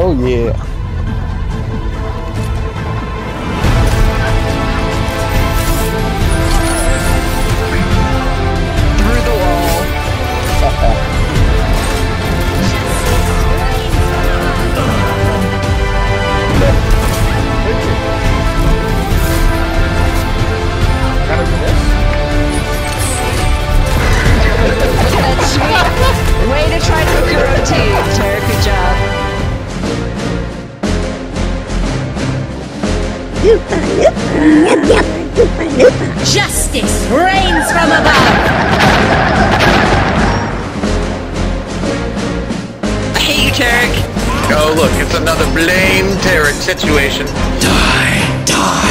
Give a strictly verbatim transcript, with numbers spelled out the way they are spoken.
Oh yeah. Through the wall. That's sweet. Way to try to cook your own tea, Tarek. Good job. Justice reigns from above! I hate you, Tarek. Oh look, it's another blame Tarek situation. Die, die.